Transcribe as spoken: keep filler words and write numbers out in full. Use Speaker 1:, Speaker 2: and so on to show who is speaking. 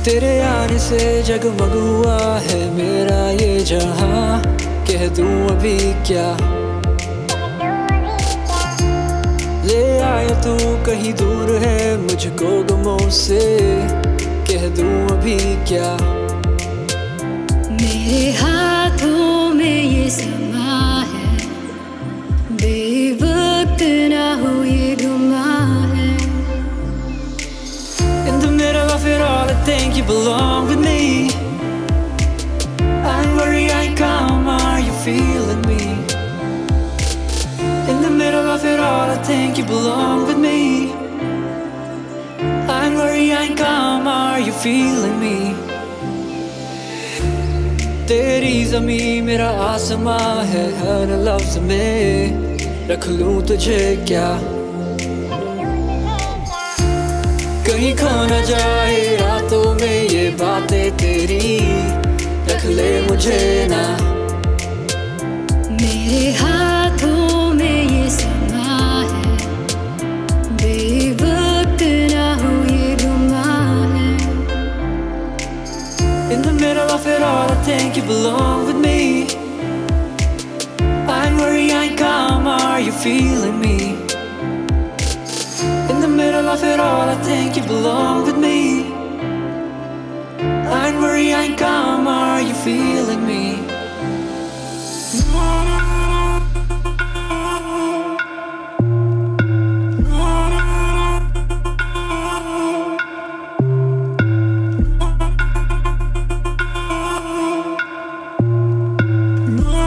Speaker 1: तेरे आने से जगमग हुआ है मेरा ये जहां, कह दूं अभी क्या। ले आया तू कहीं दूर है मुझको गमों से, कह दूं अभी क्या।
Speaker 2: मेरे हाथों में ये समा है, बेवक्त ना हो ये गुमा है।
Speaker 1: In the middle of it all, I think you belong with me. I'm worried I come, are you feeling me? In the middle of it all, I think you belong with me. I'm worried I come, are you feeling me? तेरी ज़मीं मेरा आसमां है, हर लफ्ज़ में रख लूं तुझे क्या। कहीं खो न जाए रातों में ये बातें तेरी, रख ले मुझे ना।
Speaker 2: मेरे हाथों में ये समा है, बेवक्त ना हो ये गुमा है।
Speaker 1: In the middle of it all, I think you belong with me. I'm worried I come, are you feeling me? In the middle of it all, I think you belong with me. I'm worried I come, are you feeling me? No.